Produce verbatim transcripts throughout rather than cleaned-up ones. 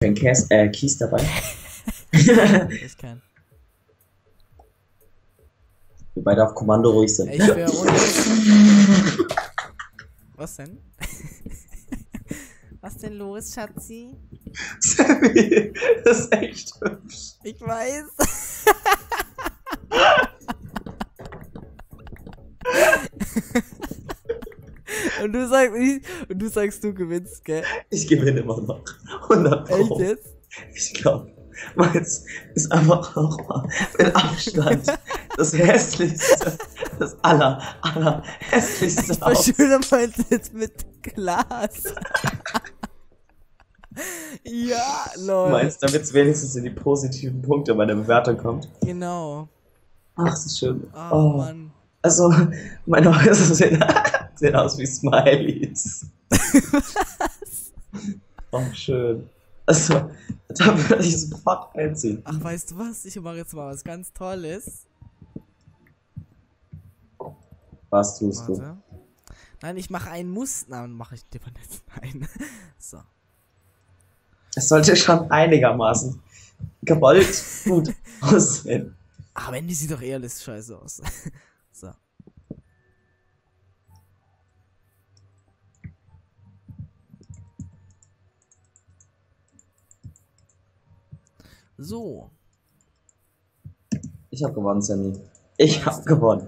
Kein Käse, äh, Kies dabei. Ich kann. Wir beide auf Kommando ruhig sind. Ich wäre ohne. Was denn? Was denn los, Schatzi? Sammy, das ist echt hübsch. Ich weiß. Und du sagst, ich, und du sagst, du gewinnst, gell? Ich gewinne immer noch. hundert Pro. Echt jetzt? Ich glaube, meins ist einfach nochmal mit Abstand das hässlichste, das aller, aller hässlichste Ich Haus. verschöne meins jetzt mit Glas. Ja, lol. Meinst, damit es wenigstens in die positiven Punkte meiner Bewertung kommt. Genau. Ach, das ist schön. Oh, Oh. Mann. Also, meine Häuser sehen, sehen aus wie Smileys. Oh, schön. Also, da würde ich sofort einziehen. Ach, weißt du was? Ich mache jetzt mal was ganz Tolles. Was tust du? Warte. Nein, ich mache einen Muster. Mache ich dir jetzt ein. So. Es sollte schon einigermaßen gewollt gut aussehen. Aber Andy sieht doch eher alles scheiße aus. So. So. Ich habe gewonnen, Sammy. Ich habe gewonnen.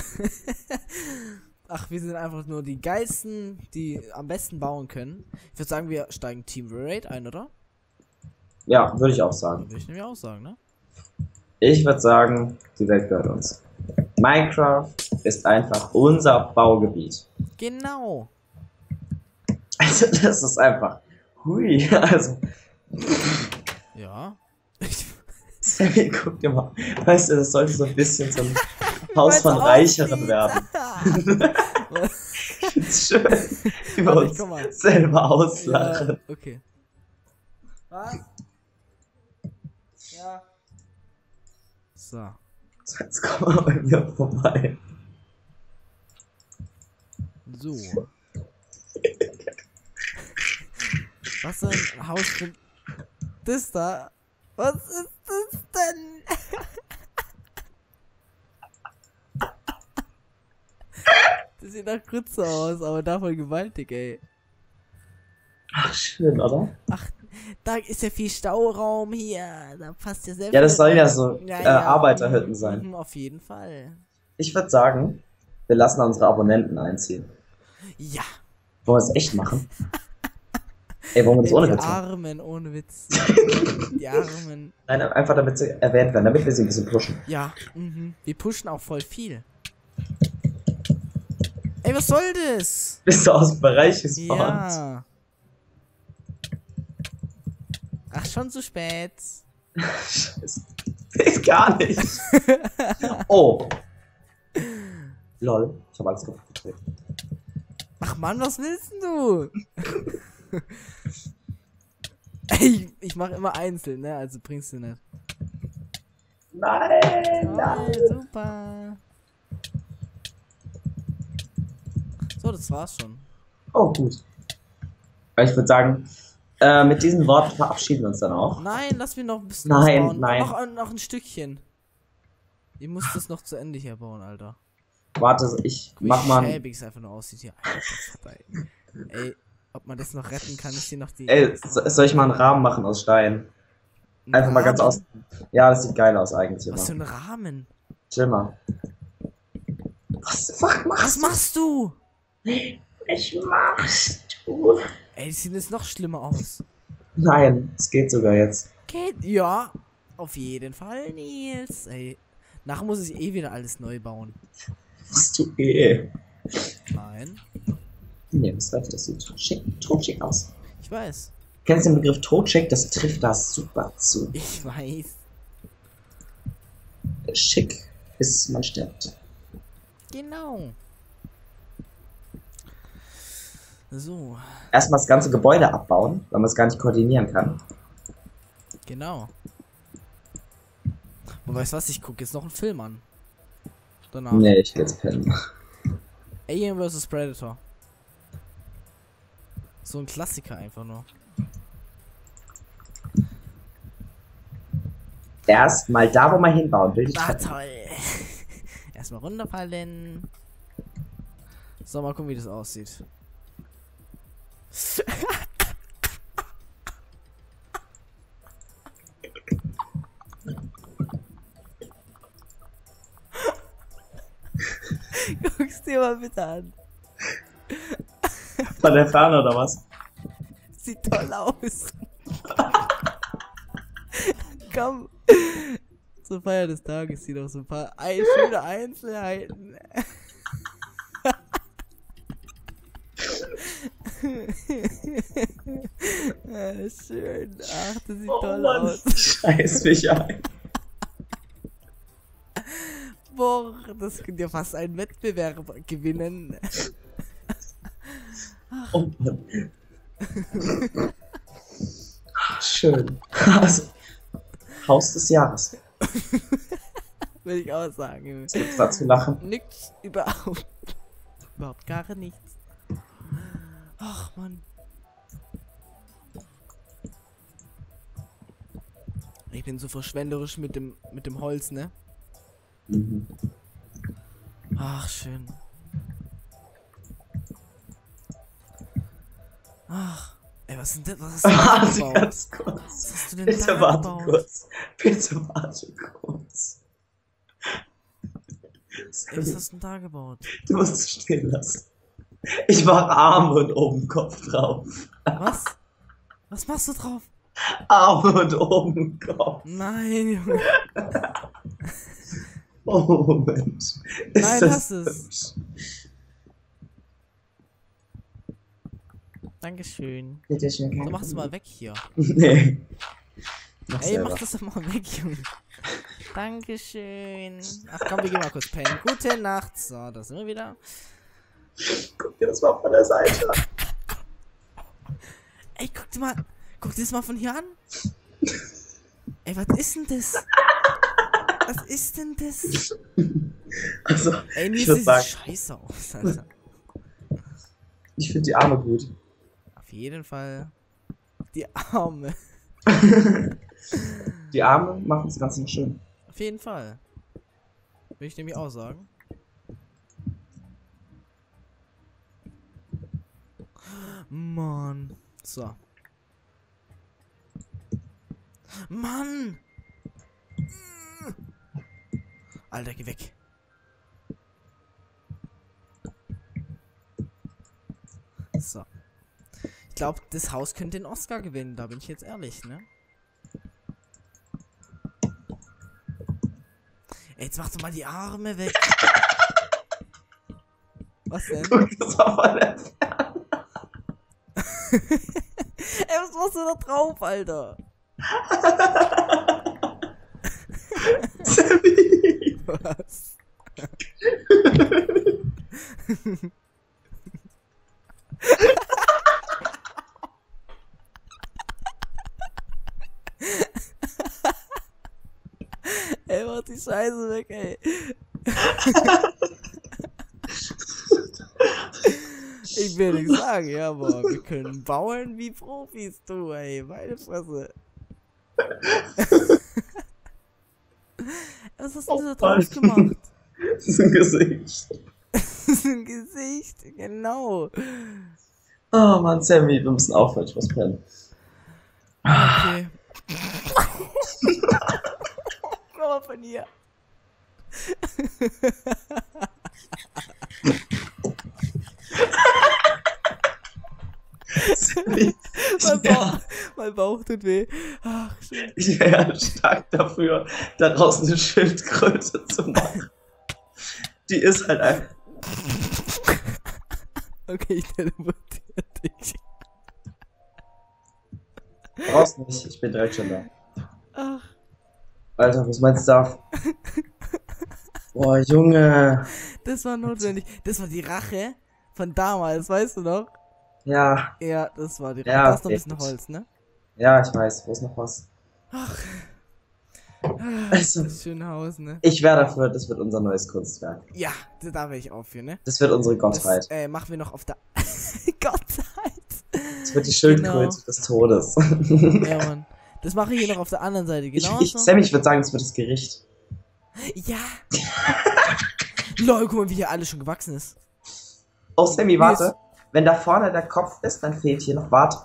Ach, wir sind einfach nur die geilsten, die am besten bauen können. Ich würde sagen, wir steigen Team Raid ein, oder? Ja, würde ich auch sagen. Würde ich nämlich auch sagen, ne? Ich würde sagen, die Welt gehört uns. Minecraft ist einfach unser Baugebiet. Genau. Also, das ist einfach. Hui, also. Ja. Sammy, guck dir mal. Weißt du, das sollte so ein bisschen so ein Haus von Reicheren werden. Ich find's schön, wie wir Warte, ich uns komm mal. selber auslachen. Ja, okay. Was? Ja. So. Jetzt komm mal bei mir vorbei. So. Was für ein Haus für das da? Was ist das denn? Das sieht nach Grütze aus, aber davon gewaltig, ey. Ach, schön, oder? Ach, da ist ja viel Stauraum hier. Da passt ja sehr Ja, das viel soll ja rein. so Ja, äh, ja, Arbeiterhütten mhm, sein. mhm, auf jeden Fall. Ich würde sagen, wir lassen unsere Abonnenten einziehen. Ja. Wollen wir es echt machen? Ey, wollen wir das Ey, ohne die Witz machen? Armen, ohne Witz. Die Armen. Nein, einfach damit sie erwähnt werden, damit wir sie ein bisschen pushen. Ja, mhm. Wir pushen auch voll viel. Ey, was soll das? Bist du aus dem Bereich gespawnt? Ja. Ach, schon zu spät. Scheiße. Geht gar nicht. Oh. Lol, ich hab alles kaputt getreten. Ach Mann, was willst denn du? Ey, ich mach immer einzeln, ne? Also bringst du nicht. Nein, Toll, nein. super. So, das war's schon. Oh, gut. Ich würde sagen, äh, mit diesen Worten verabschieden wir uns dann auch. Nein, lass mir noch ein bisschen Nein, ausbauen. nein. Noch, noch ein Stückchen. Ich muss das noch zu Ende hier bauen, Alter. Warte, ich mach Wie mal. schäbig es einfach nur aussieht hier. Alter, ey. Ey, ob man das noch retten kann, ich hier noch die... Ey, so- soll ich mal einen Rahmen machen aus Stein? Einfach mal ganz Rahmen? aus. Ja, das sieht geil aus eigentlich Was für immer. ein Rahmen? Chill mal. Was fuck machst Was machst du? Ich machst du? Ey, die sehen jetzt noch schlimmer aus. Nein, es geht sogar jetzt. Geht? Ja, auf jeden Fall, Nils. Ey, nachher muss ich eh wieder alles neu bauen. Was du eh. Nein, Nee, das reicht, das sieht schick, totschick aus. ich weiß. Kennst du den Begriff totschick? Das trifft da super zu. Ich weiß. Schick, bis man stirbt. Genau. So, Erstmal das ganze Gebäude abbauen, weil man es gar nicht koordinieren kann. genau. Und weißt du was, ich gucke jetzt noch einen Film an. Danach. Nee, ich geh jetzt pennen. Alien versus. Predator. So ein Klassiker einfach nur. Erstmal da, wo wir hinbauen. Will ich Ah, toll. Erstmal runterfallen. So, mal gucken, wie das aussieht. Guck's dir mal bitte an. Von der Ferne oder was? Sieht toll aus. Komm. Zur Feier des Tages hier noch so ein paar ein schöne Einzelheiten. Ja, schön. Ach, das sieht Oh toll Mann, aus. scheiß mich ein. Boah, das könnte ja fast einen Wettbewerb gewinnen. Oh Mann. Ach, schön. Also, Haus des Jahres. Würde ich auch sagen. Was gibt's da zu lachen? Nix, überhaupt. Überhaupt gar nichts. Ach, Mann. Ich bin so verschwenderisch mit dem, mit dem Holz, ne? Mhm. Ach, schön. Ach. Ey, was ist denn das? Was hast du denn Warte gebaut? ganz kurz. Was hast du denn Bitte da warte gebaut? kurz. Bitte warte kurz. Ey, was hast du denn da gebaut? Du musst es stehen lassen. Ich mach Arme und oben Kopf drauf. Was? Was machst du drauf? Arme und oben Kopf. Nein, Junge. Oh, Moment. Ist Nein, das lass es. hübsch? Dankeschön. Bitte schön. So, mach es mal weg hier. Nee. Mach Ey, selber. mach das doch mal weg, Junge. Dankeschön. Ach komm, wir gehen mal kurz pennen. Gute Nacht. So, da sind wir wieder. Guck dir das mal von der Seite an. Ey, guck dir mal. Guck dir das mal von hier an. Ey, was ist denn das? Was ist denn das? Also, Ey, mir ich sieht würd das sagen, scheiße aus, Alter. ich finde die Arme gut. Auf jeden Fall. Die Arme. Die Arme machen das Ganze noch schön. Auf jeden Fall. Will ich nämlich auch sagen. Mann. So. Mann! Alter, geh weg. So. Ich glaube, das Haus könnte den Oscar gewinnen, da bin ich jetzt ehrlich, ne? Ey, jetzt mach doch mal die Arme weg. Was denn? Guck das mal von der Ferne. Ey, was machst du da drauf, Alter? Sammy. Was? Ey, mach die Scheiße weg, ey. Ich will nichts sagen, ja, aber wir können bauen wie Profis, du, ey. Meine Fresse. Was hast du da drauf gemacht? Das ist ein Gesicht. Das ist ein Gesicht, genau. Oh Mann, Sammy, wir müssen aufhören, ich muss pennen. Okay. Komm mal von hier. Sammy, Mein ich Bauch, wäre mein Bauch tut weh. Ach, schön. wär stark dafür, daraus eine Schildkröte zu machen. Die ist halt einfach. Okay, ich teleportiere dich. Brauchst nicht, ich bin direkt schon da. Ach. Alter, was meinst du da? Boah, Junge. Das war notwendig. Das war die Rache von damals, weißt du noch? Ja, Ja, das war die Rache. Ja, Da ist noch ein okay. bisschen Holz, ne? ja, ich weiß, wo ist noch was? Ach. Also, Das schöne Haus, ne? ich wäre dafür, das wird unser neues Kunstwerk. Ja, da wäre ich auch für, ne? Das wird unsere Das Gottheit. äh, machen wir noch auf der Gottheit. Das wird die Schildkröte Genau. des Todes. Ja, Mann. Das mache ich hier noch auf der anderen Seite, Ich, genau. ich, Sammy, ich würde sagen, das wird das Gericht. Ja. Lol, guck mal, wie hier alles schon gewachsen ist. Oh, Sammy, Wie warte. ist- Wenn da vorne der Kopf ist, dann fehlt hier noch, warte.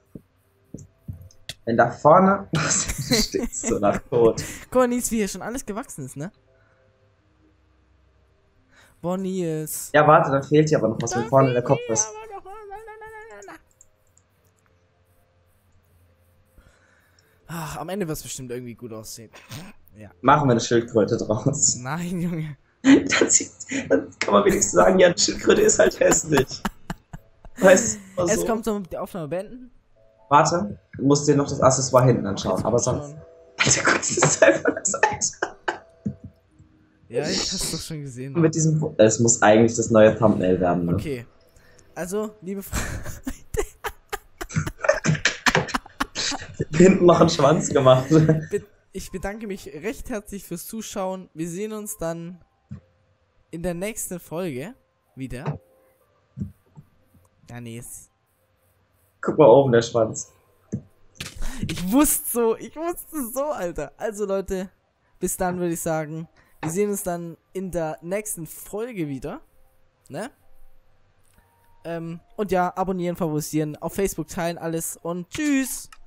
Wenn da vorne... Du stinkst so nach Tod. Guck mal, Nils, wie hier schon alles gewachsen ist, ne? Boah, Nils. Ja, warte, dann fehlt hier aber noch was, wenn vorne der Kopf ist. Ach, am Ende wird es bestimmt irgendwie gut aussehen. Ja. Machen wir eine Schildkröte draus. Nein, Junge. Dann, sieht, dann kann man wenigstens sagen, ja, eine Schildkröte ist halt hässlich. Weißt du, Es so. kommt zum die Aufnahme beenden. Warte, du musst dir noch das Accessoire hinten anschauen, Jetzt aber kommt's sonst... schon. Alter, guck, das ist einfach das Seite. Ja, ich hab's doch schon gesehen. Mit diesem... Es muss eigentlich das neue Thumbnail werden, ne? Okay. Also, liebe Freunde. Hinten noch einen Schwanz gemacht. Be- ich bedanke mich recht herzlich fürs Zuschauen. Wir sehen uns dann in der nächsten Folge wieder. Ja, nee, ist- Guck mal oben, der Schwanz. ich wusste so, ich wusste so, Alter. Also Leute, bis dann würde ich sagen, wir sehen uns dann in der nächsten Folge wieder. Ne? Ähm, und ja, abonnieren, favorisieren, auf Facebook teilen, alles und tschüss.